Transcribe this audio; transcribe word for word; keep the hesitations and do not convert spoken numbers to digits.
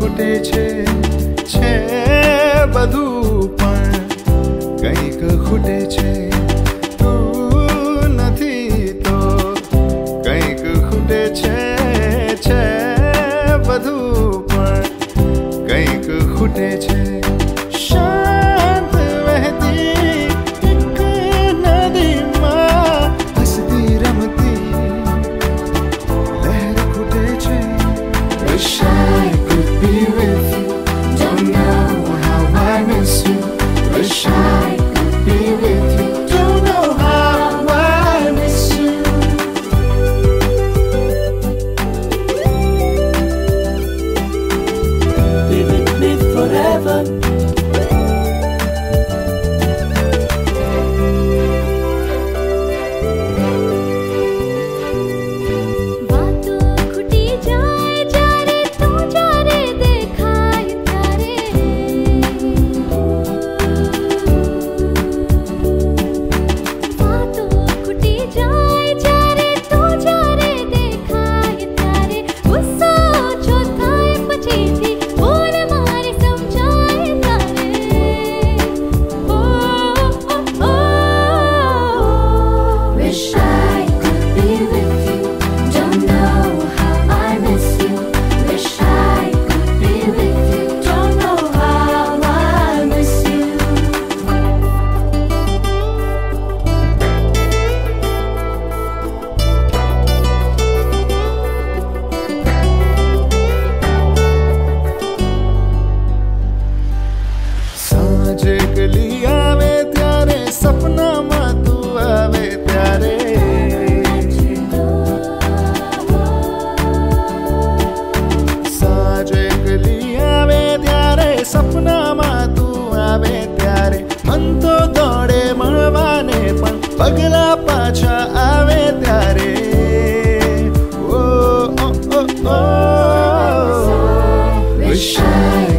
ખૂટે છે છે બધું પણ કંઈક ખૂટે છે તું નથી તો કંઈક ખૂટે છે છે બધું પણ કંઈક ખૂટે છે શાંત વહેતી એક નદીમાં હસતી રમતી લહેર ખૂટે છે Wish I could be with you. Don't know how I miss you. Wish I could be with you. Don't know how I miss you. Be with me forever. પગલા પાછા આવે ત્યારે ઓ ઓ ઓ ઓ Wish I